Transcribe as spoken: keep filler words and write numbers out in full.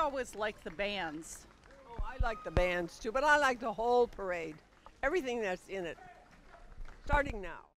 always like the bands. Oh, I like the bands too, but I like the whole parade. Everything that's in it. Starting now.